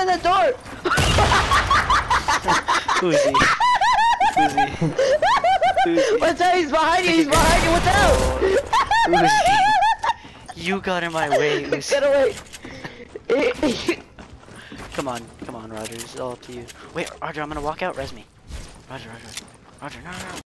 the door! Who is he? Who's he? Who's he? What's out? He's behind you! He's behind you! What's out? Who is he? You got in my way, Lucy. Get away! Come on, Roger. It's all up to you. Wait, Roger, I'm gonna walk out. Res me. Roger, no.